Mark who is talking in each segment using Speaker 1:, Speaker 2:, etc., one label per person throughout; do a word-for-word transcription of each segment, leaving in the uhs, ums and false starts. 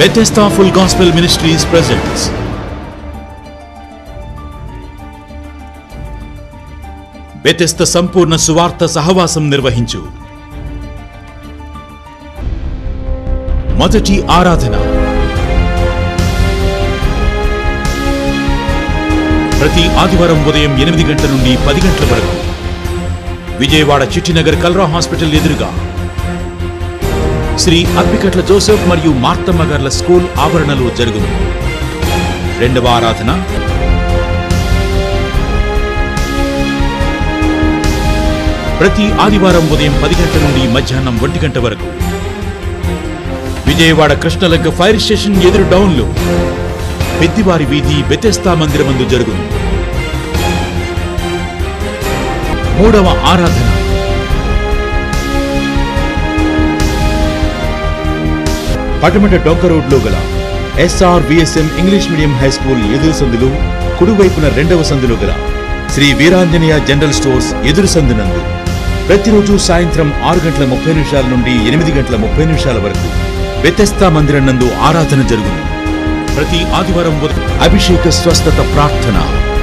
Speaker 1: Bethesda Full Gospel Ministries presents Bethesda సంపూర్ణ సువార్త సహవాసం నిర్వహించు మొదటి ఆరాధన. ప్రతి ఆదివారం ఉదయం ఎనిమిది గంటల నుండి పది గంటల వరకు విజయవాడ చిట్టినగర్ కల్రా హాస్పిటల్ ఎదురుగా శ్రీ అప్పికట్ల జోసెఫ్ మరియు మార్తమ్మ గార్ల స్కూల్ ఆవరణలో జరుగును. రెండవ ఆరాధన ప్రతి ఆదివారం ఉదయం పది గంటల నుండి మధ్యాహ్నం ఒంటి గంట వరకు విజయవాడ కృష్ణలంక ఫైర్ స్టేషన్ ఎదురు డౌన్లో పెద్దివారి వీధి బెతెస్దా మందిరమందు జరుగును. మూడవ ఆరాధన పటమట డొంక రోడ్లో గల SR VSM English medium high school ఎదురు సందులు కుడివైపున రెండవ సందులో గల శ్రీ వీరాంజనేయ జనరల్ స్టోర్స్ ఎదురు సందునందు ప్రతిరోజు సాయంత్రం ఆరు గంటల ముప్పై నిమిషాల నుండి ఎనిమిది గంటల ముప్పై నిమిషాల వరకు బెతెస్దా మందిరం నందు ఆరాధన జరుగును. ప్రతి ఆదివారం అభిషేక స్వస్థత ప్రార్థన,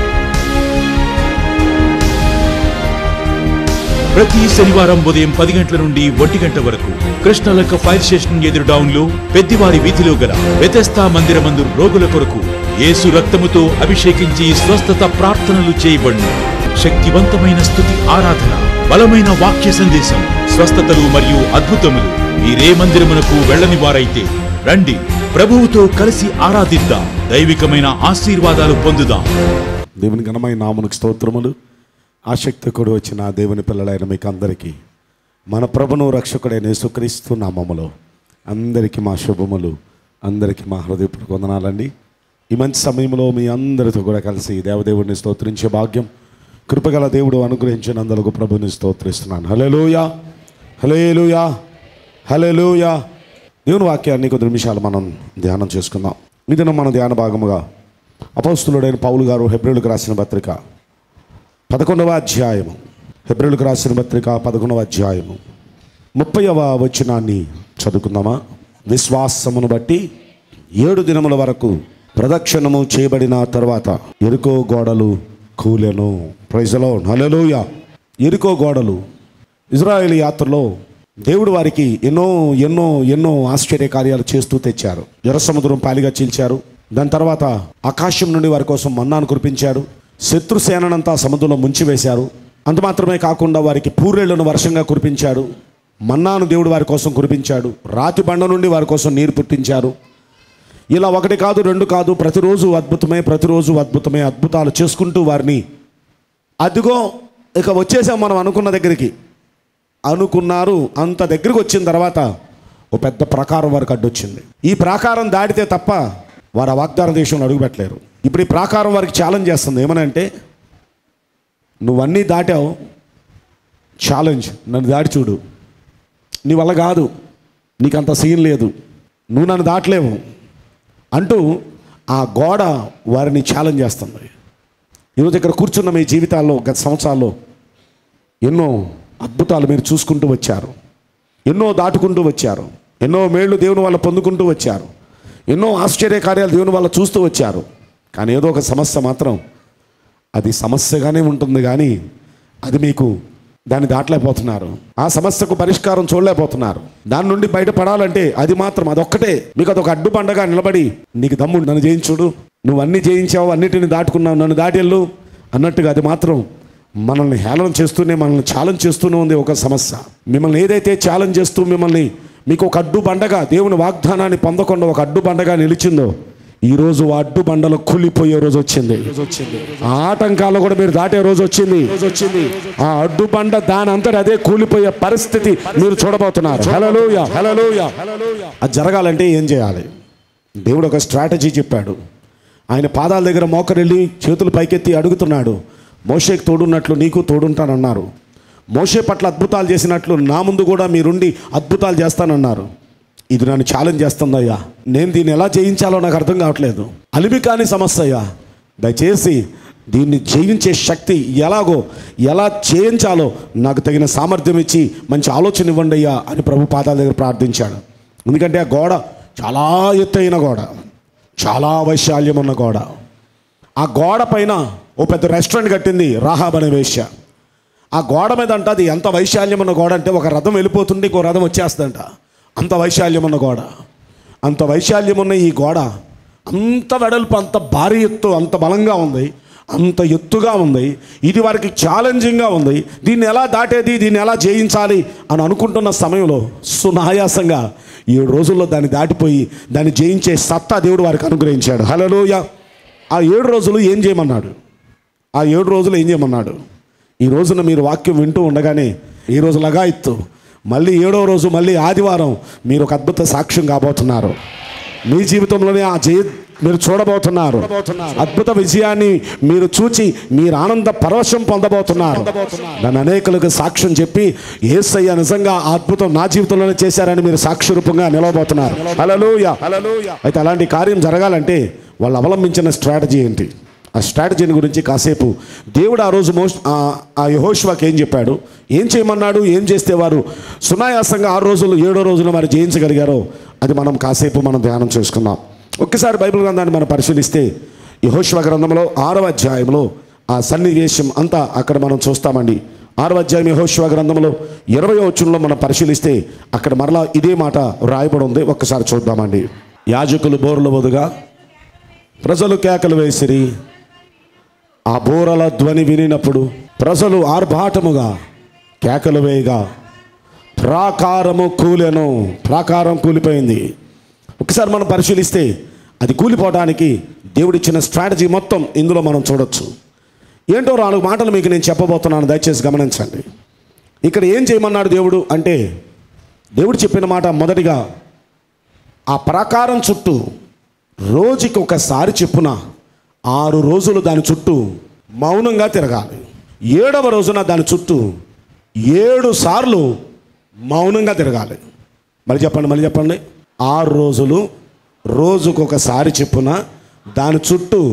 Speaker 1: ప్రతి శనివారం ఉదయం పది గంటల నుండి ఒంటి గంట వరకు కృష్ణలంక ఫైర్ స్టేషన్ ఎదురు డౌన్లో పెద్దివారి వీధిలో గల బెతెస్దా మందిరమందు రోగుల కొరకు యేసు రక్తముతో అభిషేకించి స్వస్థత ప్రార్థనలు చేయబడును. శక్తివంతమైన స్తుతి ఆరాధన, బలమైన వాక్య సందేశం, స్వస్థతలు మరియు అద్భుతములు. మీరే మందిరమునకు వెళ్ళని వారైతే రండి, ప్రభువుతో కలిసి ఆరాధిద్దాం, దైవికమైన ఆశీర్వాదాలు పొందుదాం.
Speaker 2: దేవుని ఘనమైన నామమునకు స్తోత్రములు. ఆసక్తి కూడా వచ్చిన దేవుని పిల్లలైన మీకు అందరికీ మన ప్రభును రక్షకుడైన యేసుక్రీస్తు నామములో అందరికీ మా శుభములు, అందరికీ మా హృదయపూర్వక వందనాలండి. ఈ మంచి సమయంలో మీ అందరితో కూడా కలిసి దేవదేవుడిని స్తోత్రించే భాగ్యం కృపగల దేవుడు అనుగ్రహించినందుకు ప్రభుని స్తోత్రిస్తున్నాను. హల్లెలూయా, హల్లెలూయా, హల్లెలూయా. దేవుని వాక్యాన్ని కొద్ది నిమిషాలు మనం ధ్యానం చేసుకుందాం. ఇది మన ధ్యాన భాగముగా అపోస్తలుడైన పౌలు గారు హెబ్రీయులకు రాసిన పత్రిక పదకొండవ అధ్యాయము హెబ్రీయులకు రాసిన పత్రిక పదకొండవ అధ్యాయము ముప్పైవ వచనాన్ని చదువుకుందామా? విశ్వాసమును బట్టి ఏడు దినముల వరకు ప్రదక్షిణము చేయబడిన తర్వాత ఎరుకో గోడలు కూలెను. Praise the lord, hallelujah. ఎరుకో గోడలు ఇజ్రాయేల్ యాత్రలో దేవుడు వారికి ఎన్నో ఎన్నో ఎన్నో ఆశ్చర్య కార్యాలు చేస్తూ తెచ్చారు. ఎర్ర సముద్రం పాలిగా చీల్చారు. దాని తర్వాత ఆకాశం నుండి వారి కోసం మన్నాను కురిపించారు. శత్రు సేనంతా సముద్రంలో ముంచివేశారు. అంత మాత్రమే కాకుండా వారికి పూరేళ్లను వర్షంగా కురిపించాడు. మన్నాను దేవుడు వారి కోసం కురిపించాడు. రాతి బండ నుండి వారి కోసం నీరు పుట్టించారు. ఇలా ఒకటి కాదు, రెండు కాదు, ప్రతిరోజు అద్భుతమే, ప్రతిరోజు అద్భుతమే, అద్భుతాలు చేసుకుంటూ వారిని అదిగో ఇక వచ్చేసాం మనం అనుకున్న దగ్గరికి అనుకున్నారు. అంత దగ్గరికి వచ్చిన తర్వాత ఓ పెద్ద ప్రాకారం వారికి అడ్డొచ్చింది. ఈ ప్రాకారం దాటితే తప్ప వారు ఆ వాగ్దాన దేశంలో అడుగుపెట్టలేరు. ఇప్పుడు ఈ ప్రాకారం వారికి ఛాలెంజ్ చేస్తుంది. ఏమనంటే, నువ్వన్నీ దాటావు, ఛాలెంజ్, నన్ను దాటి చూడు. నీ వల్ల కాదు, నీకు అంత సీన్ లేదు, నువ్వు నన్ను దాటలేవు అంటూ ఆ గోడ వారిని ఛాలెంజ్ చేస్తుంది. ఈరోజు ఇక్కడ కూర్చున్న మీ జీవితాల్లో గత సంవత్సరాల్లో ఎన్నో అద్భుతాలు మీరు చూసుకుంటూ వచ్చారు, ఎన్నో దాటుకుంటూ వచ్చారు, ఎన్నో మేళ్ళు దేవుని వల్ల పొందుకుంటూ వచ్చారు, ఎన్నో ఆశ్చర్య కార్యాలు దేవుని వల్ల చూస్తూ వచ్చారు. కానీ ఏదో ఒక సమస్య మాత్రం అది సమస్యగానే ఉంటుంది, కానీ అది మీకు దాన్ని దాటలేకపోతున్నారు. ఆ సమస్యకు పరిష్కారం చూడలేకపోతున్నారు. దాని నుండి బయటపడాలంటే అది మాత్రం అదొక్కటే మీకు అదొక అడ్డు పండగా నిలబడి, నీకు దమ్ముడు, నన్ను జయించుడు, నువ్వు అన్నీ జయించావు, అన్నిటిని దాటుకున్నావు, నన్ను దాటెళ్ళు అన్నట్టుగా అది మాత్రం మనల్ని హేళన చేస్తూనే, మనల్ని ఛాలెంజ్ చేస్తూనే ఉంది ఒక సమస్య. మిమ్మల్ని ఏదైతే ఛాలెంజ్ చేస్తూ మిమ్మల్ని మీకు ఒక అడ్డు బండగా, దేవుని వాగ్దానాన్ని పొందకుండా ఒక అడ్డు బండగా నిలిచిందో, ఈరోజు ఆ అడ్డు బండలు కూలిపోయే రోజు వచ్చింది. ఆ ఆటంకాలు కూడా మీరు దాటే రోజు వచ్చింది. ఆ అడ్డు బండ దాని అంతటి అదే కూలిపోయే పరిస్థితి మీరు చూడబోతున్నారు. హల్లెలూయా, హల్లెలూయా. అది జరగాలంటే ఏం చేయాలి? దేవుడు ఒక స్ట్రాటజీ చెప్పాడు. ఆయన పాదాల దగ్గర మోకరెళ్ళి చేతులు పైకెత్తి అడుగుతున్నాడు, మోషేకి తోడున్నట్లు నీకు తోడుంటానన్నారు. మోషే పట్ల అద్భుతాలు చేసినట్లు నా ముందు కూడా మీరుండి అద్భుతాలు చేస్తానన్నారు. ఇది నన్ను ఛాలెంజ్ చేస్తుందయ్యా, నేను దీన్ని ఎలా జయించాలో నాకు అర్థం కావట్లేదు. అలిమి కాని సమస్య అయ్యా, దయచేసి దీన్ని జయించే శక్తి ఎలాగో ఎలా చేయించాలో నాకు తగిన సామర్థ్యం ఇచ్చి మంచి ఆలోచన ఇవ్వండి అయ్యా అని ప్రభు పాదాల దగ్గర ప్రార్థించాడు. ఎందుకంటే ఆ గోడ చాలా ఎత్తైన గోడ, చాలా వైశాల్యం ఉన్న గోడ. ఆ గోడ పైన ఓ పెద్ద రెస్టారెంట్ కట్టింది రాహాబ్ అనే వేశ్య. ఆ గోడ మీద అంట, అది ఎంత వైశాల్యం ఉన్న గోడ అంటే ఒక రథం వెళ్ళిపోతుంటే ఇంకో రథం వచ్చేస్తుందంట, అంత వైశాల్యం ఉన్న గోడ. అంత వైశాల్యం ఉన్న ఈ గోడ అంత వెడల్పు, అంత భారీ ఎత్తు, అంత బలంగా ఉంది, అంత ఎత్తుగా ఉంది. ఇది వారికి ఛాలెంజింగ్గా ఉంది. దీన్ని ఎలా దాటేది, దీన్ని ఎలా జయించాలి అని అనుకుంటున్న సమయంలో సునాయాసంగా ఏడు రోజుల్లో దాన్ని దాటిపోయి దాన్ని జయించే సత్తా దేవుడు వారికి అనుగ్రహించాడు. హల్లెలూయా. ఆ ఏడు రోజులు ఏం చేయమన్నాడు? ఆ ఏడు రోజులు ఏం చేయమన్నాడు? ఈ రోజున మీరు వాక్యం వింటూ ఉండగానే ఈ రోజు లగాయిత్తు, మళ్ళీ ఏడో రోజు మళ్ళీ ఆదివారం మీరు ఒక అద్భుత సాక్ష్యం కాబోతున్నారు. మీ జీవితంలోనే ఆ జయ మీరు చూడబోతున్నారు. అద్భుత విజయాన్ని మీరు చూచి మీరు ఆనంద పరవశం పొందబోతున్నారు. దాన్ని అనేకులకు సాక్ష్యం చెప్పి యేసయ్య నిజంగా ఆ అద్భుతం నా జీవితంలోనే చేశారని మీరు సాక్షి రూపంగా నిలవబోతున్నారు. హల్లెలూయా. అయితే అలాంటి కార్యం జరగాలంటే వాళ్ళు అవలంబించిన స్ట్రాటజీ ఏంటి? ఆ స్ట్రాటజీని గురించి కాసేపు దేవుడు ఆ రోజు మోస్ ఆ యెహోషువకి ఏం చెప్పాడు, ఏం చేయమన్నాడు, ఏం చేస్తే వారు సునాయాసంగా ఆరు రోజులు ఏడో రోజున వారు జయించగలిగారో అది మనం కాసేపు మనం ధ్యానం చేసుకుందాం. ఒక్కసారి బైబిల్ గ్రంథాన్ని మనం పరిశీలిస్తే యెహోషువ గ్రంథంలో ఆరవ అధ్యాయంలో ఆ సన్నివేశం అంతా అక్కడ మనం చూస్తామండి. ఆరవ అధ్యాయం యెహోషువ గ్రంథంలో ఇరవయో వచనంలో మనం పరిశీలిస్తే అక్కడ మరలా ఇదే మాట రాయబడి ఉంది. ఒక్కసారి చూద్దామండి. యాజకులు బోర్లు వదుగా ప్రజలు కేకలు వేసిరి. ఆ బోరల ధ్వని వినినప్పుడు ప్రజలు ఆర్భాటముగా కేకలు వేయగా ప్రాకారము కూలెను. ప్రాకారం కూలిపోయింది. ఒకసారి మనం పరిశీలిస్తే అది కూలిపోవడానికి దేవుడిచ్చిన స్ట్రాటజీ మొత్తం ఇందులో మనం చూడొచ్చు. ఏంటో నాలుగు మాటలు మీకు నేను చెప్పబోతున్నాను, దయచేసి గమనించండి. ఇక్కడ ఏం చేయమన్నాడు దేవుడు అంటే, దేవుడు చెప్పిన మాట మొదటిగా ఆ ప్రాకారం చుట్టూ రోజుకి ఒకసారి చెప్పున ఆరు రోజులు దాని చుట్టూ మౌనంగా తిరగాలి. ఏడవ రోజున దాని చుట్టూ ఏడు సార్లు మౌనంగా తిరగాలి. మళ్ళీ చెప్పండి మళ్ళీ చెప్పండి ఆరు రోజులు రోజుకొకసారి చెప్పున దాని చుట్టూ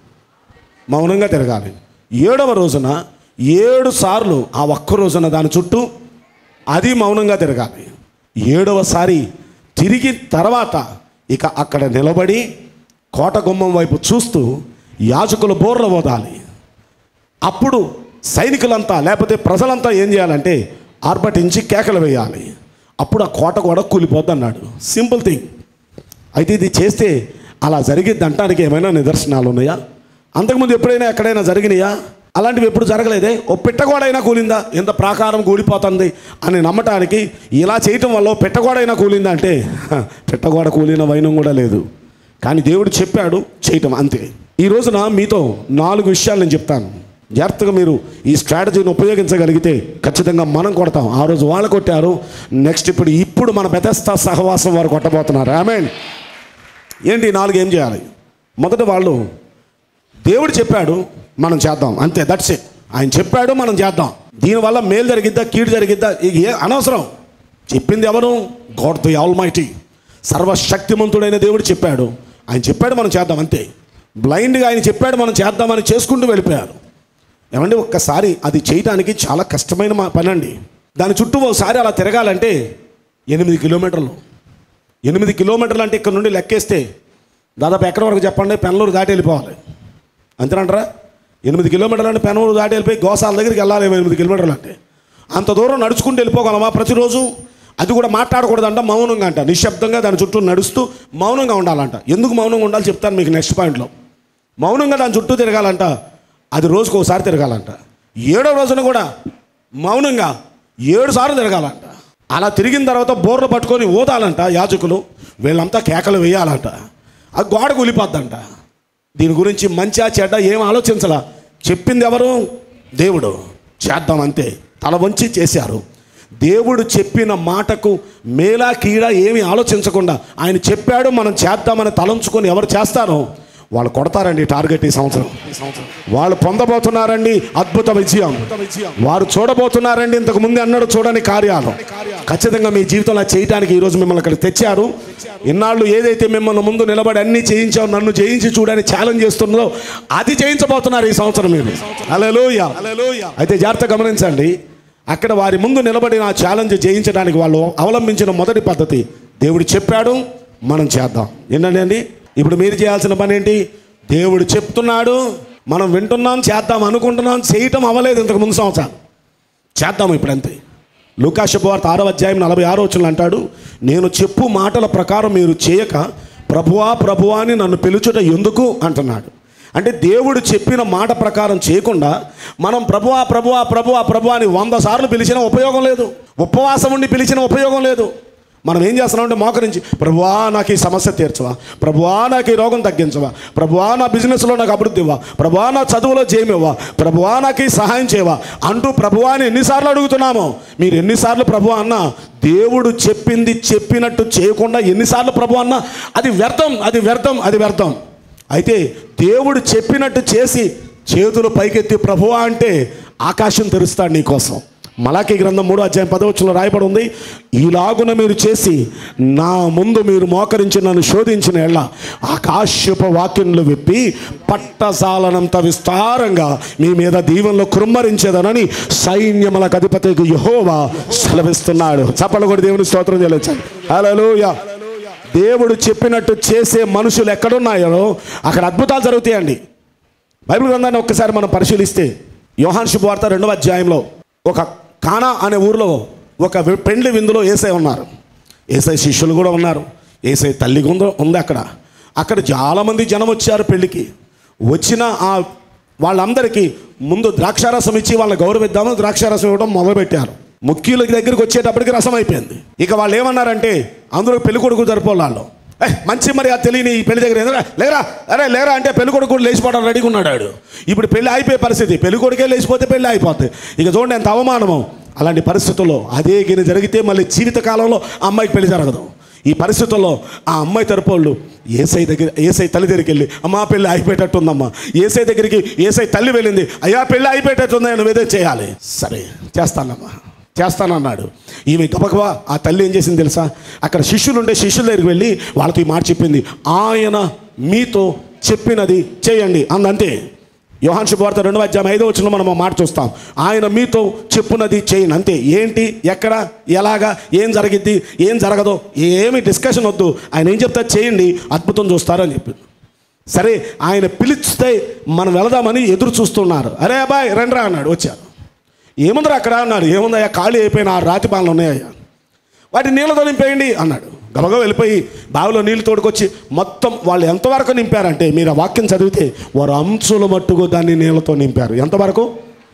Speaker 2: మౌనంగా తిరగాలి. ఏడవ రోజున ఏడు సార్లు ఆ ఒక్క రోజున దాని చుట్టూ అది మౌనంగా తిరగాలి. ఏడవసారి తిరిగి తర్వాత ఇక అక్కడ నిలబడి కోట గుమ్మం వైపు చూస్తూ యాజకులు బోర్ల ఊదాలి. అప్పుడు సైనికులంతా లేకపోతే ప్రజలంతా ఏం చేయాలంటే ఆర్భటించి కేకలు వేయాలి. అప్పుడు ఆ కోట కూడా కూలిపోద్ది అన్నాడు. Simple thing. అయితే ఇది చేస్తే అలా జరిగిద్ది అంటానికి ఏమైనా నిదర్శనాలు ఉన్నాయా? అంతకుముందు ఎప్పుడైనా ఎక్కడైనా జరిగినాయా? అలాంటివి ఎప్పుడు జరగలేదే. ఓ పెట్టగోడైనా కూలిందా? ఎంత ప్రాకారం కూలిపోతుంది అని నమ్మటానికి ఇలా చేయటం వల్ల పెట్టగోడైనా కూలిందా అంటే పెట్టగోడ కూలిన వైనం కూడా లేదు. కానీ దేవుడు చెప్పాడు, చేయటం అంతే. ఈ రోజున మీతో నాలుగు విషయాలు నేను చెప్తాను. జాగ్రత్తగా మీరు ఈ స్ట్రాటజీని ఉపయోగించగలిగితే ఖచ్చితంగా మనం కొడతాం. ఆ రోజు వాళ్ళు కొట్టారు, నెక్స్ట్ ఇప్పుడు ఇప్పుడు మన బెతెస్తా సహవాసం వారు కొట్టబోతున్నారు. ఆమేన్. ఏంటి నాలుగు ఏం చేయాలి? మొదట వాళ్ళు దేవుడు చెప్పాడు మనం చేద్దాం, అంతే, దట్స్ ఇట్. ఆయన చెప్పాడు మనం చేద్దాం. దీనివల్ల మేలు జరిగిద్దా కీడు జరిగిద్దా ఏ అనవసరం. చెప్పింది ఎవరు? గాడ్ ది ఆల్మైటీ, సర్వశక్తిమంతుడైన దేవుడు చెప్పాడు. ఆయన చెప్పాడు మనం చేద్దాం, అంతే. బ్లైండ్గా ఆయన చెప్పాడు మనం చేద్దామని చేసుకుంటూ వెళ్ళిపోయారు. ఏమంటే ఒక్కసారి అది చేయడానికి చాలా కష్టమైన మా పని అండి. దాని చుట్టూ ఒకసారి అలా తిరగాలంటే ఎనిమిది కిలోమీటర్లు ఎనిమిది కిలోమీటర్లు అంటే ఇక్కడ నుండి లెక్కేస్తే దాదాపు ఎక్కడి వరకు చెప్పండి? పెనలూరు దాటి వెళ్ళిపోవాలి, అంతేనంటారా? ఎనిమిది కిలోమీటర్లు అంటే పెనలూరు దాటి వెళ్ళిపోయి గోసాల దగ్గరికి వెళ్ళాలి. ఎనిమిది కిలోమీటర్లు అంటే అంత దూరం నడుచుకుంటూ వెళ్ళిపోగలమా ప్రతిరోజు? అది కూడా మాట్లాడకూడదంట, మౌనంగా అంట, నిశ్శబ్దంగా దాని చుట్టూ నడుస్తూ మౌనంగా ఉండాలంట. ఎందుకు మౌనంగా ఉండాలి చెప్తాను మీకు నెక్స్ట్ పాయింట్లో. మౌనంగా దాని చుట్టూ తిరగాలంట, అది రోజుకు ఒకసారి తిరగాలంట. ఏడో రోజున కూడా మౌనంగా ఏడు సార్లు తిరగాలంట. అలా తిరిగిన తర్వాత బోర్లు పట్టుకొని ఊదాలంట యాజకులు. వీళ్ళంతా కేకలు వేయాలంట. ఆ గోడ కూలిపోద్దంట. దీని గురించి మంచిగా చెడ్డ ఏం ఆలోచించాల. చెప్పింది ఎవరు? దేవుడు. చేద్దాం అంతే, తల వంచి చేశారు. దేవుడు చెప్పిన మాటకు మేలా కీడా ఏమి ఆలోచించకుండా ఆయన చెప్పాడు మనం చేద్దామని తలంచుకొని ఎవరు చేస్తారో వాళ్ళు కొడతారండి టార్గెట్. ఈ సంవత్సరం వాళ్ళు పొందబోతున్నారండి అద్భుత విజయం. వారు చూడబోతున్నారండి ఇంతకు ముందు అన్నాడు చూడని కార్యాలు. ఖచ్చితంగా మీ జీవితంలో చేయడానికి ఈరోజు మిమ్మల్ని అక్కడ తెచ్చారు. ఇన్నాళ్ళు ఏదైతే మిమ్మల్ని ముందు నిలబడి అన్ని చేయించావు, నన్ను జయించి చూడని ఛాలెంజ్ చేస్తున్నదో అది చేయించబోతున్నారు ఈ సంవత్సరం మీరు. హల్లెలూయా. అయితే జాగ్రత్త గమనించండి. అక్కడ వారి ముందు నిలబడిన ఆ ఛాలెంజ్ జయించడానికి వాళ్ళు అవలంబించిన మొదటి పద్ధతి, దేవుడు చెప్పాడు మనం చేద్దాం. ఏంటండి అండి ఇప్పుడు మీరు చేయాల్సిన పని ఏంటి? దేవుడు చెప్తున్నాడు, మనం వింటున్నాం, చేద్దాం అనుకుంటున్నాం, చేయటం అవ్వలేదు ఇంతకు ముందు సంవత్సరం, చేద్దాం ఇప్పుడు అంతే. లూకా శుభవార్త ఆరవ అధ్యాయం నలభై ఆరో వచనంలో అంటాడు, నేను చెప్పు మాటల ప్రకారం మీరు చేయక ప్రభువా ప్రభువా అని నన్ను పిలుచుట ఎందుకు అంటున్నాడు. అంటే దేవుడు చెప్పిన మాట ప్రకారం చేయకుండా మనం ప్రభువా ప్రభువా ప్రభువా ప్రభువా అని వంద సార్లు పిలిచిన ఉపయోగం లేదు, ఉపవాసం ఉండి పిలిచిన ఉపయోగం లేదు. మనం ఏం చేస్తున్నామంటే మోకరించి, ప్రభువా నాకు ఈ సమస్య తీర్చవా, ప్రభువా నాకు ఈ రోగం తగ్గించవా, ప్రభువా నా బిజినెస్లో నాకు అభివృద్ధి ఇవ్వా, ప్రభువా నా చదువులో జయమివ్వా, ప్రభువా నాకు ఈ సహాయం చేయవా అంటూ ప్రభువాని ఎన్నిసార్లు అడుగుతున్నామో. మీరు ఎన్నిసార్లు ప్రభువా అన్నా, దేవుడు చెప్పింది చెప్పినట్టు చేయకుండా ఎన్నిసార్లు ప్రభువా అన్నా అది వ్యర్థం, అది వ్యర్థం, అది వ్యర్థం. అయితే దేవుడు చెప్పినట్టు చేసి చేతులు పైకెత్తి ప్రభువా అంటే ఆకాశం తెరుస్తాడు నీకోసం. మలాకీ గ్రంథం మూడో అధ్యాయం పదో వచనంలో రాయబడి ఉంది, ఈలాగున మీరు చేసి నా ముందు మీరు మోకరించి నన్ను శోధించిన ఎళ్ళ ఆకాశపు వాక్యములు విప్పి పట్టసాలనంత విస్తారంగా మీ మీద దీవెనలో కృమ్మరించేదనని సైన్యములకు అధిపతికి యెహోవా సెలవిస్తున్నాడు. చప్పట్లు కొట్టి దేవుని స్తోత్రం చెల్లించండి. హల్లెలూయా. దేవుడు చెప్పినట్టు చేసే మనుషులు ఎక్కడున్నాయో అక్కడ అద్భుతాలు జరుగుతాయండి. బైబిల్ గ్రంథాన్ని ఒక్కసారి మనం పరిశీలిస్తే యోహాను శుభవార్త రెండవ అధ్యాయంలో ఒక కానా అనే ఊరిలో ఒక పెండ్లి విందులో యేసయ్య ఉన్నారు. యేసయ్య శిష్యులు కూడా ఉన్నారు, యేసయ్య తల్లి గుంద ఉంది అక్కడ. అక్కడ చాలామంది జనం వచ్చారు పెళ్ళికి. వచ్చిన ఆ వాళ్ళందరికీ ముందు ద్రాక్షారసం ఇచ్చి వాళ్ళని గౌరవిద్దామని ద్రాక్షారసం ఇవ్వడం మొదలుపెట్టారు. ముఖ్యుల దగ్గరికి వచ్చేటప్పటికి రసం అయిపోయింది. ఇక వాళ్ళు ఏమన్నారంటే, అందరూ పెళ్లి కొడుకు జరిపోళ్ళు, ఏ మంచి మరి ఆ తెలియని ఈ పెళ్లి దగ్గర ఏంద్రా లేరా, అరే లేరా అంటే పెళ్లి కొడుకు కూడా లేచిపోవడం రెడీగా ఉన్నాడు. ఇప్పుడు పెళ్లి అయిపోయే పరిస్థితి, పెళ్లి కొడుకే లేచిపోతే పెళ్లి అయిపోతుంది. ఇక చూడండి ఎంత అవమానమో. అలాంటి పరిస్థితుల్లో అదే గిని జరిగితే మళ్ళీ జీవితకాలంలో ఆ అమ్మాయికి పెళ్లి జరగదు. ఈ పరిస్థితుల్లో ఆ అమ్మాయి తరపోళ్ళు ఏసై దగ్గర ఏసై తల్లి దగ్గరికి వెళ్ళి, అమ్మా పెళ్ళి అయిపోయేటట్టుందమ్మా. ఏసై దగ్గరికి ఏసై తల్లి వెళ్ళింది, అయ్యా పెళ్ళి అయిపోయేటట్టుందా, నువ్వేదో చేయాలి. సరే చేస్తానమ్మా చేస్తానన్నాడు. ఈమె గబగబా ఆ తల్లి ఏం చేసింది తెలుసా, అక్కడ శిష్యులు ఉండే శిష్యుల దగ్గరికి వెళ్ళి వాళ్ళతో ఈ మాట చెప్పింది, ఆయన మీతో చెప్పినది చేయండి అందంతే. యోహాను శుభవార్త రెండవ అధ్యాయం ఐదో వచనంలో మనం ఆ మాట చూస్తాం, ఆయన మీతో చెప్పున్నది చేయండి అంతే. ఏంటి, ఎక్కడ, ఎలాగా, ఏం జరిగిద్ది, ఏం జరగదో ఏమి డిస్కషన్ వద్దు, ఆయన ఏం చెప్తారు చేయండి, అద్భుతం చూస్తారని చెప్పింది. సరే ఆయన పిలిస్తే మనం వెళదామని ఎదురు చూస్తున్నారు. అరే అబ్బాయి రండ్రా అన్నాడు. వచ్చారు. ఏముందిరా అక్కడ అన్నాడు. ఏముందయ్యా, ఖాళీ అయిపోయిన ఆ రాతి పాలలు ఉన్నాయ్యా, వాటి నీళ్ళతో నింపేయండి అన్నాడు. గబగబా వెళ్ళిపోయి బావిలో నీళ్ళు తోడుకొచ్చి మొత్తం వాళ్ళు ఎంతవరకు నింపారంటే, మీరు ఆ వాక్యం చదివితే వారు అంచుల మట్టుకు దాన్ని నీళ్ళతో నింపారు. ఎంతవరకు?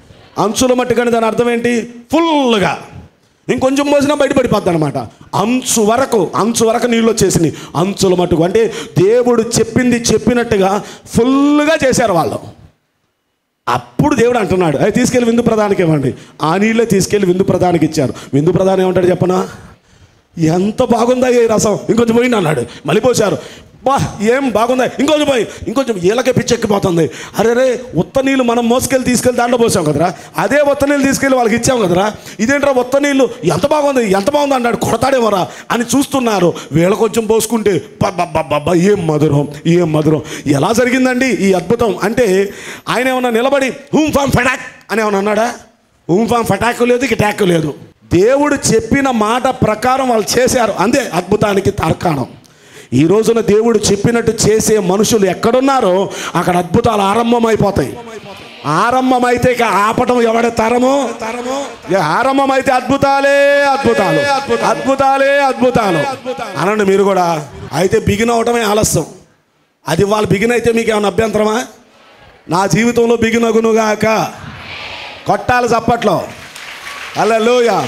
Speaker 2: అంచుల మట్టుకని దాని అర్థం ఏంటి? ఫుల్గా. ఇంకొంచెం పోసినా బయటపడిపోద్ది అనమాట. అంచు వరకు అంచు వరకు నీళ్ళు వచ్చేసినాయి. అంచుల మట్టుకు అంటే దేవుడు చెప్పింది చెప్పినట్టుగా ఫుల్గా చేశారు వాళ్ళు. అప్పుడు దేవుడు అంటున్నాడు, అది తీసుకెళ్ళి విందు ప్రధానికి ఇవ్వండి. ఆ నీళ్ళే తీసుకెళ్ళి విందు ప్రధానికి ఇచ్చారు. విందు ప్రధాని ఏమంటాడు చెప్పనా, ఎంత బాగుందా ఈ రసం, ఇంకొంచెం పోయింది అన్నాడు. మళ్ళీ పోసారు, బా ఏం బాగుందా, ఇంకొంచెం పోయి, ఇంకొంచెం ఈలకే పిచ్చెక్కిపోతుంది. అరే రే ఉత్త నీళ్ళు మనం మోసుకెళ్ళి తీసుకెళ్ళి దాంట్లో పోసాం కదరా, అదే ఉత్త నీళ్ళు తీసుకెళ్ళి వాళ్ళకి ఇచ్చాం కదరా, ఇదేంట్రా ఉత్త నీళ్ళు ఎంత బాగుంది ఎంత బాగుంది అన్నాడు. కొడతాడేమోరా అని చూస్తున్నారు. వీళ్ళ కొంచెం పోసుకుంటే బాబా ఏం మధురం, ఏం మధురం. ఎలా జరిగిందండి ఈ అద్భుతం అంటే, ఆయన ఏమన్నా నిలబడి హూమ్ ఫామ్ ఫటాక్ అని ఏమన్నా అన్నాడా? హూమ్ ఫామ్ ఫటాకు లేదు, ఇక ట్యాక్ లేదు. దేవుడు చెప్పిన మాట ప్రకారం వాళ్ళు చేశారు, అంతే అద్భుతానికి తార్కాణం. ఈ రోజున దేవుడు చెప్పినట్టు చేసే మనుషులు ఎక్కడున్నారో అక్కడ అద్భుతాలు ఆరంభమైపోతాయి. ఆరంభమైతే ఇక ఆపటం ఎవడ తరము తరము ఆరంభమైతే అద్భుతాలే అద్భుతాలు అద్భుతాలే అద్భుతాలు అనండి మీరు కూడా. అయితే బిగిన్ అవటమే ఆలస్యం. అది వాళ్ళు బిగిన్ అయితే మీకు ఏమైనా అభ్యంతరమా? నా జీవితంలో బిగిన్ అగునుగాక, కొట్టాలి చప్పట్లో. హల్లెలూయా.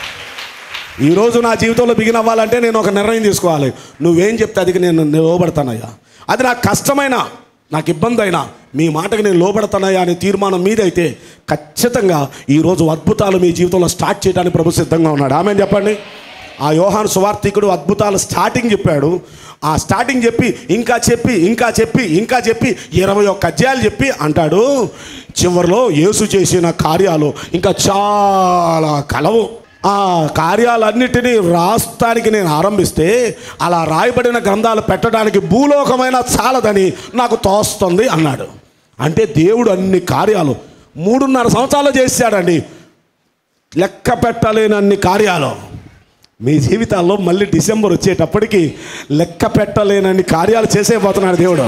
Speaker 2: ఈరోజు నా జీవితంలో బిగిన్ అవ్వాలంటే నేను ఒక నిర్ణయం తీసుకోవాలి. నువ్వేం చెప్తే అది నేను లోబడతానయ్యా, అది నాకు కష్టమైనా నాకు ఇబ్బంది అయినా మీ మాటకి నేను లోబడతానయ్యా అనే తీర్మానం మీదైతే ఖచ్చితంగా ఈరోజు అద్భుతాలు మీ జీవితంలో స్టార్ట్ చేయడానికి ప్రభు సిద్ధంగా ఉన్నాడు. ఆమె చెప్పండి. ఆ యోహాను సువార్తికుడు అద్భుతాలు స్టార్టింగ్ చెప్పాడు. ఆ స్టార్టింగ్ చెప్పి ఇంకా చెప్పి ఇంకా చెప్పి ఇంకా చెప్పి ఇరవై ఒక్క అధ్యాయాలు చెప్పి అంటాడు, చివరిలో యేసు చేసిన కార్యాలు ఇంకా చాలా కలవు. ఆ కార్యాలన్నిటినీ రాస్తానికి నేను ఆరంభిస్తే అలా రాయబడిన గ్రంథాలు పెట్టడానికి భూలోకమైన చాలదని నాకు తోస్తుంది అన్నాడు. అంటే దేవుడు అన్ని కార్యాలు మూడున్నర సంవత్సరాలు చేశాడండి. లెక్క పెట్టలేని అన్ని కార్యాలు. మీ జీవితాల్లో మళ్ళీ డిసెంబర్ వచ్చేటప్పటికి లెక్క పెట్టలేనన్ని కార్యాలు చేసేపోతున్నాడు దేవుడు.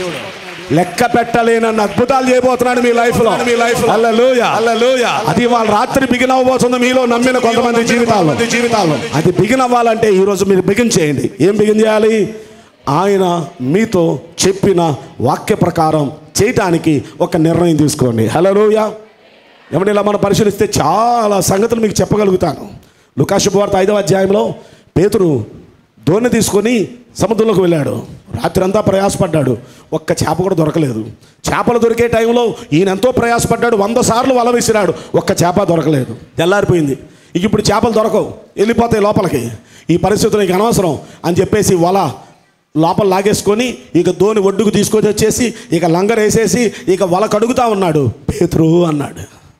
Speaker 2: లెక్క పెట్టలేనన్ని అద్భుతాలు చేయబోతున్నాడు మీ లైఫ్ లో. మీ లైఫ్ హల్లెలూయా హల్లెలూయా. అది వాళ్ళ రాత్రి బిగిన్ అవ్వబోతుంది మీలో నమ్మిన కొంతమంది జీవితాల్లో జీవితాల్లో అది బిగిన్ అవ్వాలంటే ఈరోజు మీరు బిగిన్ చేయండి. ఏం బిగిన్ చేయాలి? ఆయన మీతో చెప్పిన వాక్య ప్రకారం చేయటానికి ఒక నిర్ణయం తీసుకోండి. హల్లెలూయా. ఏమంటే ఇలా మనం పరిశీలిస్తే చాలా సంగతులు మీకు చెప్పగలుగుతాను. లూకా శుభవార్త ఐదవ అధ్యాయంలో పేతురు దోణి తీసుకొని సముద్రంలోకి వెళ్ళాడు. రాత్రి అంతా ప్రయాసపడ్డాడు, ఒక్క చేప కూడా దొరకలేదు. చేపలు దొరికే టైంలో ఈయన ఎంతో ప్రయాసపడ్డాడు, వంద సార్లు వల విసిరాడు, ఒక్క చేప దొరకలేదు. తెల్లారిపోయింది, ఇక ఇప్పుడు చేపలు దొరకవు, వెళ్ళిపోతాయి లోపలికి, ఈ పరిస్థితులు నీకు అనవసరం అని చెప్పేసి వల లోపల లాగేసుకొని ఇక దోణి ఒడ్డుకు తీసుకొని వచ్చేసి ఇక లంగర్ వేసేసి ఇక వల కడుగుతా ఉన్నాడు. పేతురు అన్నాడు.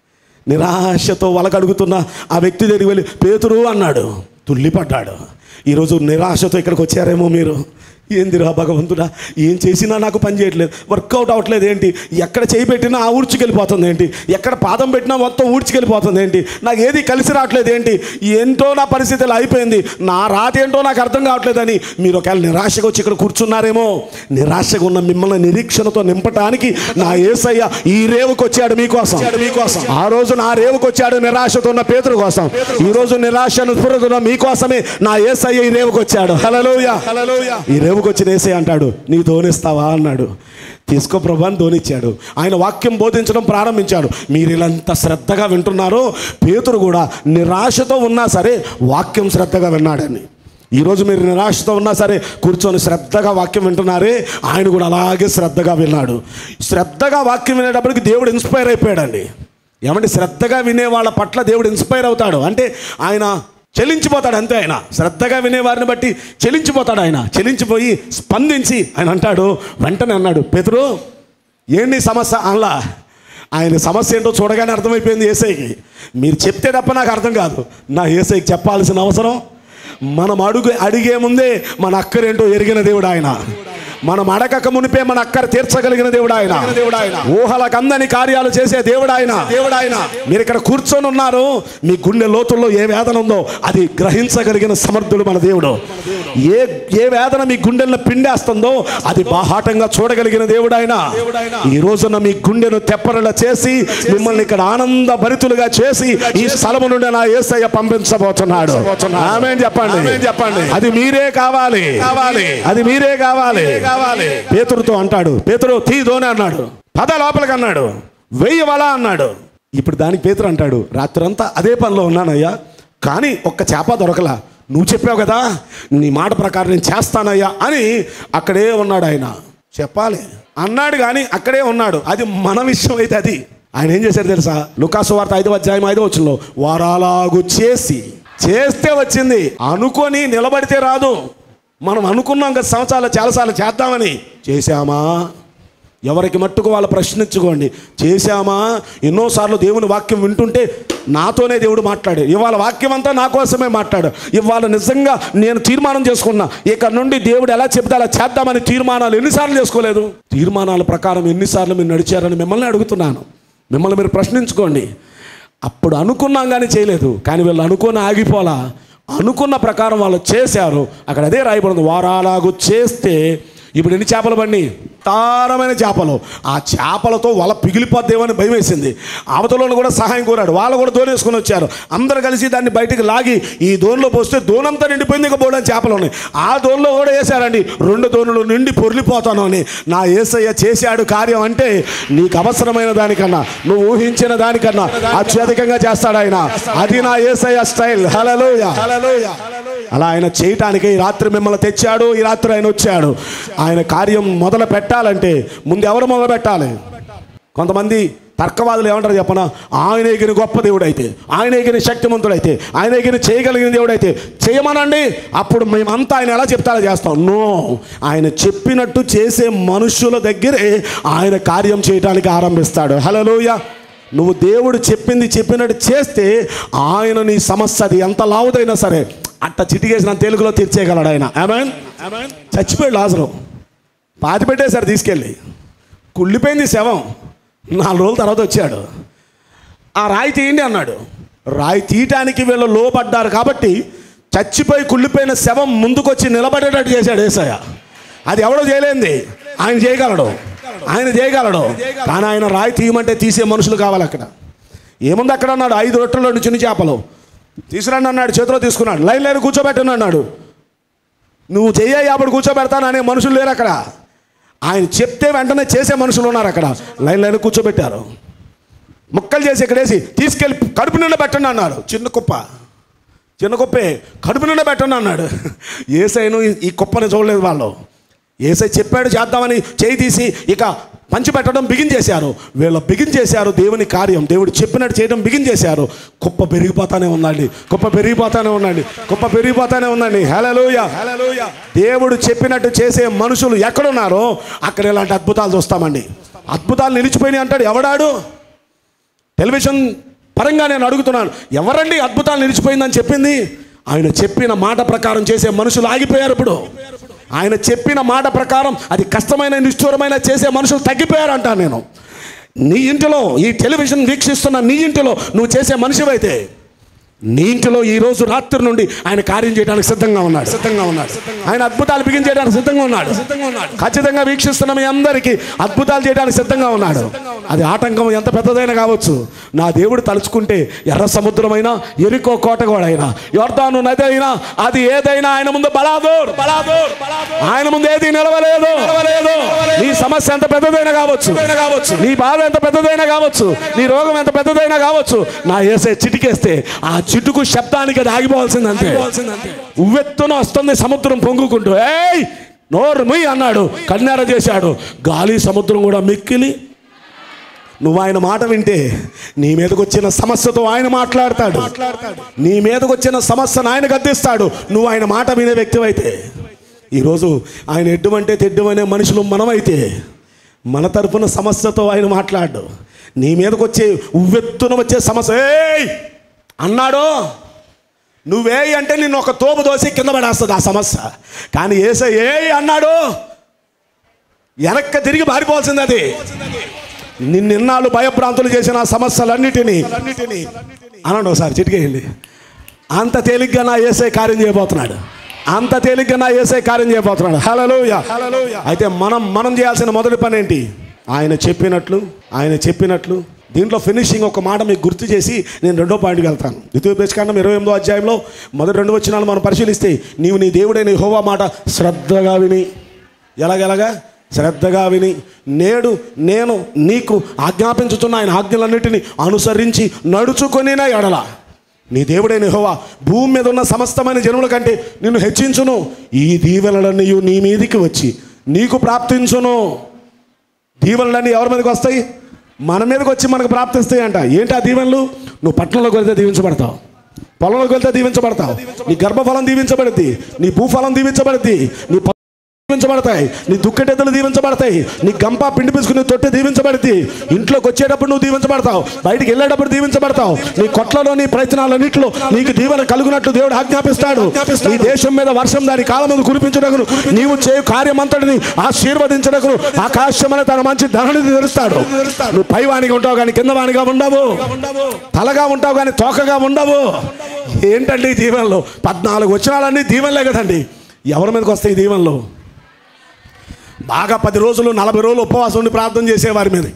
Speaker 2: నిరాశతో వల కడుగుతున్న ఆ వ్యక్తి దగ్గరికి వెళ్ళి పేతురు అన్నాడు. తుల్లిపడ్డాడు. ఈరోజు నిరాశతో ఇక్కడికి వచ్చారేమో మీరు. ఏందిరా భగవంతుడా, ఏం చేసినా నాకు పని చేయట్లేదు, వర్కౌట్ అవ్వట్లేదు ఏంటి, ఎక్కడ చేయి పెట్టినా ఆ ఊడ్చుకెళ్ళిపోతుంది ఏంటి, ఎక్కడ పాదం పెట్టినా మొత్తం ఊడ్చుకెళ్ళిపోతుంది ఏంటి, నాకు ఏది కలిసి రావట్లేదు ఏంటి, ఏంటో నా పరిస్థితులు అయిపోయింది, నా రాత ఏంటో నాకు అర్థం కావట్లేదని మీరు ఒకవేళ నిరాశగా వచ్చి ఇక్కడ కూర్చున్నారేమో. నిరాశగా ఉన్న మిమ్మల్ని నిరీక్షణతో నింపటానికి నా యేసయ్య ఈ రేవుకు వచ్చాడు మీకోసం. మీకోసం ఆ రోజు నా రేవుకు వచ్చాడు నిరాశతో ఉన్న పేతురు కోసం. ఈ రోజు నిరాశను స్ఫురతున్న మీకోసమే నా యేసయ్య ఈ రేవుకు వచ్చాడు. హల్లెలూయా హల్లెలూయా. ఈ రేవుకు వచ్చిన యేసయ్య అంటాడు, నీ దోనిస్తావా అన్నాడు. తీసుకో ప్రభు అని దోనిచ్చాడు. ఆయన వాక్యం బోధించడం ప్రారంభించాడు. మీరు ఇలా ఎంత శ్రద్ధగా వింటున్నారో పేతురు కూడా నిరాశతో ఉన్నా సరే వాక్యం శ్రద్ధగా విన్నాడని. ఈరోజు మీరు నిరాశతో ఉన్నా సరే కూర్చొని శ్రద్ధగా వాక్యం వింటున్నారే, ఆయన కూడా అలాగే శ్రద్ధగా విన్నాడు. శ్రద్ధగా వాక్యం వినేటప్పటికి దేవుడు ఇన్స్పైర్ అయిపోయాడండి. ఏమంటే శ్రద్ధగా వినే వాళ్ళ పట్ల దేవుడు ఇన్స్పైర్ అవుతాడు. అంటే ఆయన చెలించిపోతాడు అంతే. ఆయన శ్రద్ధగా వినేవారిని బట్టి చెలించిపోతాడు. ఆయన చెలించిపోయి స్పందించి ఆయన అంటాడు, వెంటనే అన్నాడు, పేతురు ఏంటి సమస్య అలా. ఆయన సమస్య ఏంటో చూడగానే అర్థమైపోయింది యేసయ్యకి. మీరు చెప్తే తప్ప నాకు అర్థం కాదు, నా యేసయ్యకి చెప్పాల్సిన అవసరం. మనం అడుగు అడిగే ముందే మన అక్కరేంటో ఎరిగిన దేవుడు ఆయన. మనం అడగక మునిపే మన అక్కర తీర్చగలిగిన దేవుడు ఆయన. ఊహలకు అందని కార్యాలు చేసే దేవుడు ఆయన. దేవుడు ఆయన. మీరు ఇక్కడ కూర్చొని ఉన్నారు, మీ గుండె లోతుల్లో ఏ వేదన ఉందో అది గ్రహించగలిగిన సమర్థుడు మన దేవుడు. ఏ ఏ వేదన మీ గుండెల్లో పిండేస్తుందో అది బాహాటంగా చూడగలిగిన దేవుడు ఆయన. ఈ రోజున మీ గుండెను తెప్పరలా చేసి మిమ్మల్ని ఇక్కడ ఆనంద భరితులుగా చేసి ఈ స్థలము నుండి నా యేసయ్య పంపించబోతున్నాడు. ఆమేన్ చెప్పండి చెప్పండి. అది మీరే కావాలి కావాలి అది మీరే కావాలి కావాలి. పేతురుతో అంటాడు, పేతురు తీ దోణి అన్నాడు, పద లోపలికి అన్నాడు, వెయ్యి వల అన్నాడు. ఇప్పుడు దానికి పేతురు అంటాడు, రాత్రంతా అదే పనిలో ఉన్నానయ్యా, కానీ ఒక్క చేప దొరకలా, నువ్వు చెప్పావు కదా నీ మాట ప్రకారం నేను చేస్తానయ్యా అని అక్కడే ఉన్నాడు. ఆయన చెప్పాలి అన్నాడు కానీ అక్కడే ఉన్నాడు. అది మన విషయం అయితే అది. ఆయన ఏం చేశాడు తెలుసా? లూకా సువార్త ఐదవ అధ్యాయం ఐదవ వచనంలో వారాలాగు చేసి చేస్తే వచ్చింది, అనుకొని నిలబడితే రాదు. మనం అనుకున్నాం కదా సంవత్సరాలు చాలాసార్లు చేద్దామని, చేశామా? ఎవరికి మట్టుకు వాళ్ళు ప్రశ్నించుకోండి. చేశామా? ఎన్నోసార్లు దేవుని వాక్యం వింటుంటే నాతోనే దేవుడు మాట్లాడు. ఇవాళ వాక్యం అంతా నా కోసమే మాట్లాడు. ఇవాళ నిజంగా నేను తీర్మానం చేసుకున్నా, ఇక్కడ నుండి దేవుడు ఎలా చెప్తే అలా చేద్దామని తీర్మానాలు ఎన్నిసార్లు చేసుకోలేదు? తీర్మానాల ప్రకారం ఎన్నిసార్లు మీరు నడిచారని మిమ్మల్ని అడుగుతున్నాను. మిమ్మల్ని మీరు ప్రశ్నించుకోండి. అప్పుడు అనుకున్నాం కానీ చేయలేదు, కానీ వీళ్ళు అనుకుని ఆగిపోలా, అనుకున్న ప్రకారం వాళ్ళు చేశారు. అక్కడ అదే రాయబడింది, వారాలాగు చేస్తే. ఇప్పుడు ఎన్ని చేపలు పడి? తారమైన చేపలు. ఆ చేపలతో వల పిగిలిపోద్దేమని భయం వేసింది. అవతలను కూడా సహాయం కోరాడు, వాళ్ళు కూడా దోణి వేసుకొని వచ్చారు. అందరు కలిసి దాన్ని బయటికి లాగి ఈ దోణిలో పోస్తే దోణంతా నిండిపోయింది, ఇక బోడని చేపలు ఉన్నాయి. ఆ దోణిలో కూడా వేశారండి, రెండు దోణులు నిండి పొర్లిపోతాను అని. నా యేసయ్య చేశాడు కార్యం అంటే నీకు అవసరమైన దానికన్నా, నువ్వు ఊహించిన దానికన్నా అత్యధికంగా చేస్తాడు ఆయన. అది నా యేసయ్య స్టైల్. హల్లెలూయా హల్లెలూయా. అలా ఆయన చేయటానికి ఈ రాత్రి మిమ్మల్ని తెచ్చాడు. ఈ రాత్రి ఆయన వచ్చాడు. ఆయన కార్యం మొదలు పెట్టాలంటే ముందు ఎవరు మొదలు పెట్టాలి? కొంతమంది తర్కవాదులు ఏమంటారు చెప్పనా? ఆయన ఎగిన గొప్ప దేవుడు అయితే, ఆయన ఎగిన శక్తిమంతుడైతే, ఆయన ఎగిన చేయగలిగిన దేవుడు అయితే చేయమనండి, అప్పుడు మేమంతా ఆయన ఎలా చెప్తారో చేస్తాం. నో, ఆయన చెప్పినట్టు చేసే మనుషుల దగ్గరే ఆయన కార్యం చేయడానికి ఆరంభిస్తాడు. హల్లెలూయా. నువ్వు దేవుడు చెప్పింది చెప్పినట్టు చేస్తే ఆయన నీ సమస్య అది ఎంత లావుదైనా సరే అట్ట చిటికేసిన తెలుగులో తీర్చేయగలడు ఆయన. ఆమేన్. చచ్చిపోయాడు లాజరు, పాతి పెట్టేశారు తీసుకెళ్ళి, కుళ్ళిపోయింది శవం. నాలుగు రోజుల తర్వాత వచ్చాడు, ఆ రాయి తీయండి అన్నాడు. రాయి తీయటానికి వీళ్ళు లోపడ్డారు కాబట్టి చచ్చిపోయి కుళ్ళిపోయిన శవం ముందుకొచ్చి నిలబడేటట్టు చేశాడు యేసయ్య. అది ఎవడో చేయలేంది, ఆయన చేయగలడు, ఆయన చేయగలడు. కానీ ఆయన రాయి తీయమంటే తీసే మనుషులు కావాలి. అక్కడ ఏముంది అక్కడ అన్నాడు, ఐదు రొట్టెలు రెండు చిన్న చేపలు తీసుకురండి అన్నాడు. చేతిలో తీసుకున్నాడు. లైన్ లైన్ కూర్చోబెట్టను అన్నాడు. నువ్వు చెయ్యి అప్పుడు కూర్చోబెడతాను అనే మనుషులు లేరు అక్కడ. ఆయన చెప్తే వెంటనే చేసే మనుషులు ఉన్నారు అక్కడ. లైన్ లైన్ కూర్చోబెట్టారు. ముక్కలు చేసి ఇక్కడేసి తీసుకెళ్ళి కడుపు నిండా పెట్టండి అన్నారు. చిన్న కుప్ప, చిన్న కుప్పే, కడుపు నిండా పెట్టండి అన్నాడు. యేసయ్యను ఈ కుప్పని చూడలేదు వాళ్ళు. యేసయ్య చెప్పాడు చేద్దామని చేయి తీసి ఇక పంచి పెట్టడం బిగిన్ చేశారు. వీళ్ళు బిగిన్ చేశారు దేవుని కార్యం. దేవుడు చెప్పినట్టు చేయడం బిగిన్ చేశారు. కుప్ప పెరిగిపోతానే ఉందండి, కుప్ప పెరిగిపోతానే ఉందండి, కుప్ప పెరిగిపోతానే ఉందండి. హల్లెలూయా, హల్లెలూయా. దేవుడు చెప్పినట్టు చేసే మనుషులు ఎక్కడున్నారో అక్కడ ఇలాంటి అద్భుతాలు చూస్తామండి. అద్భుతాలు నిలిచిపోయినాయి అంటాడు ఎవడాడు? టెలివిజన్ పరంగా నేను అడుగుతున్నాను, ఎవరండి అద్భుతాలు నిలిచిపోయిందని చెప్పింది? ఆయన చెప్పిన మాట ప్రకారం చేసే మనుషులు ఆగిపోయారు. ఇప్పుడు ఆయన చెప్పిన మాట ప్రకారం అది కష్టమైన నిష్ఠూరమైన చేసే మనుషులు తగ్గిపోయారు అంటాను నేను. నీ ఇంటిలో ఈ టెలివిజన్ వీక్షిస్తున్న నీ ఇంటిలో నువ్వు చేసే మనిషివైతే నీ ఇంటిలో ఈ రోజు రాత్రి నుండి ఆయన కార్యం చేయడానికి సిద్ధంగా ఉన్నాడు, సిద్ధంగా ఉన్నాడు. ఆయన అద్భుతాలు బిగిన్ చేయడానికి సిద్ధంగా ఉన్నాడు, సిద్ధంగా ఉన్నాడు. ఖచ్చితంగా వీక్షిస్తున్న మీ అందరికీ అద్భుతాలు చేయడానికి సిద్ధంగా ఉన్నాడు. అది ఆటంకం ఎంత పెద్దదైనా కావచ్చు. నా దేవుడు తలుచుకుంటే ఎర్ర సముద్రమైనా, ఎరికో కోట కూడా అయినా, యొర్దాను నది అయినా, అది ఏదైనా ఆయన ముందు బలాదూర్ బలాదూర్ ఆయన ముందు ఏది నిలవలేదు, నిలవలేదు. నీ సమస్య ఎంత పెద్దదైనా కావచ్చు, కావచ్చు. నీ బాధ ఎంత పెద్దదైనా కావచ్చు, నీ రోగం ఎంత పెద్దదైనా కావచ్చు. నా యేసే చిటికేస్తే ఆ చిటుకు శబ్దానికి అది ఆగిపోవాల్సిందంతే. ఉవ్వెత్తున వస్తుంది సముద్రం పొంగుకుంటూ. ఏయ్ నోరు ముయ్ అన్నాడు, కన్నెర చేశాడు. గాలి సముద్రం కూడా మిక్కిలి. నువ్వు ఆయన మాట వింటే నీ మీదకి వచ్చిన సమస్యతో ఆయన మాట్లాడతాడు. నీ మీదకి వచ్చిన సమస్యను ఆయన గద్దిస్తాడు. నువ్వు ఆయన మాట వినే వ్యక్తివైతే. ఈరోజు ఆయన ఎడ్డుమంటే తెడ్డుమనే మనుషులు మనమైతే మన తరపున సమస్యతో ఆయన మాట్లాడు. నీ మీదకి వచ్చే ఉవ్వెత్తున వచ్చే సమస్య ఏయ్ అన్నాడు, నువ్వే అంటే నిన్ను ఒక తోపు దోసి కింద పడేస్తుంది ఆ సమస్య. కానీ యేసయ్య ఏ అన్నాడు, వెనక్కి తిరిగి పారిపోవాల్సింది. అది నిన్నెన్నాళ్ళు భయభ్రాంతులు చేసిన ఆ సమస్యలన్నిటినీ అనండి ఒకసారి చిటికేయండి. అంత తేలిగ్గా నా యేసయ్య కార్యం చేయబోతున్నాడు, అంత తేలిగ్గా నా యేసయ్య కార్యం చేయబోతున్నాడు. హల్లెలూయా, హల్లెలూయా. అయితే మనం మనం చేయాల్సిన మొదటి పని ఏంటి? ఆయన చెప్పినట్లు, ఆయన చెప్పినట్లు. దీంట్లో ఫినిషింగ్ ఒక మాట మీకు గుర్తు చేసి నేను రెండో పాయింట్కి వెళ్తాను. ద్వితీయోపదేశకాండం ఇరవై ఎనిమిదో అధ్యాయంలో మొదటి రెండు వచనాలు మనం పరిశీలిస్తే, నీవు నీ దేవుడైన యెహోవా మాట శ్రద్ధగా విని, ఎలాగెలాగా శ్రద్ధగా విని నేడు నేను నీకు ఆజ్ఞాపించుతున్న ఆయన ఆజ్ఞలన్నిటినీ అనుసరించి నడుచుకొనిన ఎడల నీ దేవుడైన యెహోవా భూమి మీద ఉన్న సమస్తమైన జనుల కంటే నిన్ను హెచ్చించును. ఈ దీవెనలన్నీ నీ మీదికి వచ్చి నీకు ప్రాప్తించును. దీవెనలన్నీ ఎవరి మీదకి వస్తాయి? మన మీదకి వచ్చి మనకు ప్రాప్తిస్తాయి అంట. ఏంటి ఆ దీవెనలు? నువ్వు పట్టణంలోకి వెళ్తే దీవించబడతావు, పొలంలోకి వెళ్తే దీవించబడతావు, నీ గర్భఫలం దీవించబడుద్ది, నీ భూఫలం దీవించబడుద్ది, నీ దీవించబడతాయి, నీ దుక్కటెద్దలు దీవించబడతాయి, నీ గంప పిండి పిసుకుని తొట్టి దీవించబడుద్ది. ఇంట్లోకి వచ్చేటప్పుడు నువ్వు దీవించబడతావు, బయటికి వెళ్ళేటప్పుడు దీవించబడతావు. నీ కొట్లలో నీ ప్రయత్నాలన్నింటిలో నీకు దీవెన కలుగునట్లు దేవుడు ఆజ్ఞాపిస్తాడు. నీ దేశం మీద వర్షం దాని కాలం మీద కురిపించడకును, నీవు చేయు కార్యమంతటిని ఆశీర్వదించడకును ఆకాశమని తన మంచి ధననిధి తెరుస్తాడు. నువ్వు పైవానిగా ఉంటావు కానీ కింద వానిగా ఉండవు, తలగా ఉంటావు కానీ తోకగా ఉండవు. ఏంటండి ఈ దీవెనలు? పద్నాలుగు వచనాలన్నీ దీవెనలే కదండి. ఎవరి మీదకి వస్తాయి ఈ దీవెనలు? బాగా పది రోజులు నలభై రోజులు ఉపవాసం ఉండి ప్రార్థన చేసేవారి మీద,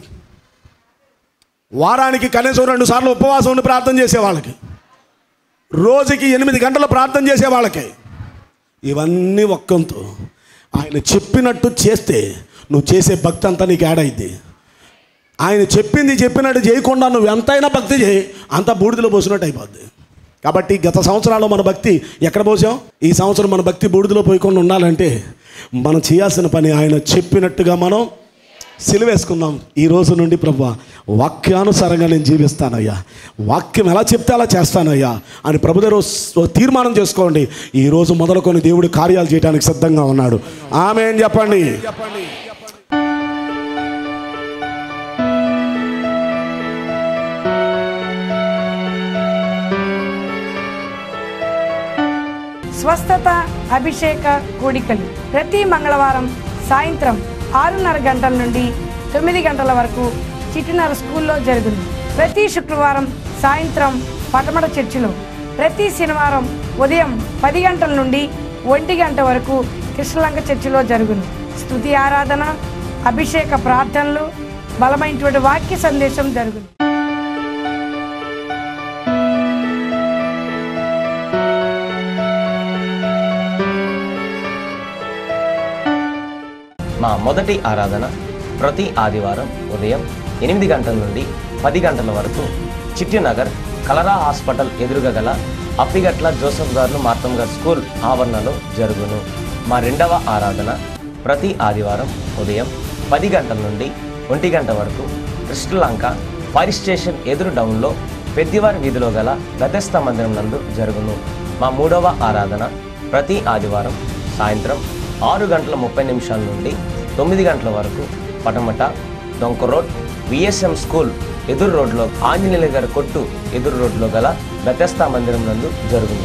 Speaker 2: వారానికి కనీసం రెండు సార్లు ఉపవాసం ఉండి ప్రార్థన చేసే వాళ్ళకి, రోజుకి ఎనిమిది గంటలు ప్రార్థన చేసే వాళ్ళకి, ఇవన్నీ ఒక్కంతో ఆయన చెప్పినట్టు చేస్తే నువ్వు చేసే భక్తి అంతా నీకు యాడ్ అయింది. ఆయన చెప్పింది చెప్పినట్టు చేయకుండా నువ్వు ఎంతైనా భక్తి చేయి, అంత బూడిదలో పోసినట్టు అయిపోద్ది. కాబట్టి గత సంవత్సరాల్లో మన భక్తి ఎక్కడ పోసాం? ఈ సంవత్సరం మన భక్తి బూడిదలో పోయకుండా ఉండాలంటే మనం చేయాల్సిన పని ఆయన చెప్పినట్టుగా మనం సిలువేసుకుందాం. ఈ రోజు నుండి ప్రభువా వాక్యానుసారంగా నేను జీవిస్తానయ్యా, వాక్యం ఎలా చెప్తే అలా చేస్తానయ్యా అని ప్రభు దగ్గర తీర్మానం చేసుకోండి. ఈరోజు మొదలుకొని దేవుడు కార్యాలు చేయడానికి సిద్ధంగా ఉన్నాడు. ఆమేన్ చెప్పండి.
Speaker 3: స్వస్థత అభిషేక కూడికలు ప్రతి మంగళవారం సాయంత్రం ఆరున్నర గంటల నుండి తొమ్మిది గంటల వరకు చిట్టినర స్కూల్లో జరుగును. ప్రతి శుక్రవారం సాయంత్రం పటమట చర్చిలో, ప్రతి శనివారం ఉదయం పది గంటల నుండి ఒంటి గంట వరకు కృష్ణలంక చర్చిలో జరుగును. స్తుతి ఆరాధన, అభిషేక ప్రార్థనలు, బలమైనటువంటి వాక్య సందేశం జరుగును.
Speaker 4: మా మొదటి ఆరాధన ప్రతి ఆదివారం ఉదయం ఎనిమిది గంటల నుండి పది గంటల వరకు చిట్టినగర్ కలరా హాస్పిటల్ ఎదురుగా గల అప్పిగట్ల జోసఫ్ గారు మార్తం గారు స్కూల్ ఆవరణలో జరుగును. మా రెండవ ఆరాధన ప్రతి ఆదివారం ఉదయం పది గంటల నుండి ఒంటి గంట వరకు కృష్ణలంక ఫైర్ స్టేషన్ ఎదురు డౌన్లో పెద్దివారి వీధిలో గల బెతెస్తా మందిరం నందు జరుగును. మా మూడవ ఆరాధన ప్రతి ఆదివారం సాయంత్రం ఆరు గంటల ముప్పై నిమిషాల నుండి తొమ్మిది గంటల వరకు పటమట డొంక రోడ్ విఎస్ఎం స్కూల్ ఎదురు రోడ్లో ఆంజనేయుల గారి కొట్టు ఎదురు రోడ్లో గల బెతెస్తా మందిరం నందు జరుగును.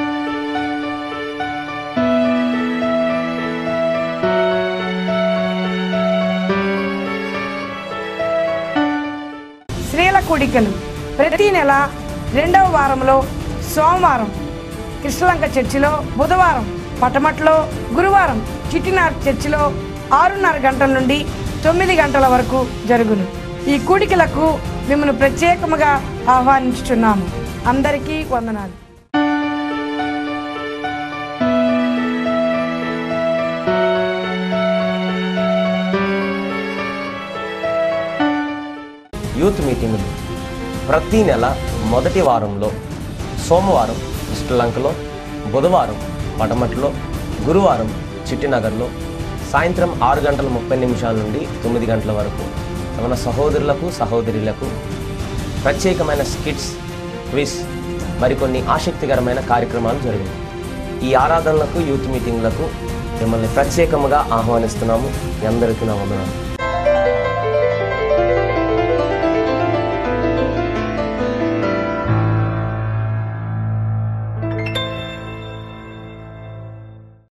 Speaker 3: స్త్రీల కూడికలు ప్రతి నెల రెండవ వారంలో సోమవారం కృష్ణలంక చర్చిలో, బుధవారం పటమట్లో, గురువారం చిట్టినార్ చర్చిలో ఆరున్నర గంటల నుండి తొమ్మిది గంటల వరకు జరుగును. ఈ కూడికలకు మిమ్మల్ని ప్రత్యేకముగా ఆహ్వానించుచున్నాము. అందరికీ వందనాలు.
Speaker 4: యూత్ మీటింగులు ప్రతి నెల మొదటి వారంలో సోమవారం కృష్ణలంకలో, బుధవారం పటమట్లో, గురువారం చిట్టినగర్లో సాయంత్రం ఆరు గంటల ముప్పై నిమిషాల నుండి తొమ్మిది గంటల వరకు మన సహోదరులకు సహోదరులకు ప్రత్యేకమైన స్కిట్స్, క్విజ్, మరికొన్ని ఆసక్తికరమైన కార్యక్రమాలు జరిగాయి. ఈ ఆరాధనలకు, యూత్ మీటింగ్లకు మిమ్మల్ని ప్రత్యేకంగా ఆహ్వానిస్తున్నాము. మీ అందరికీ నా వందనాలు.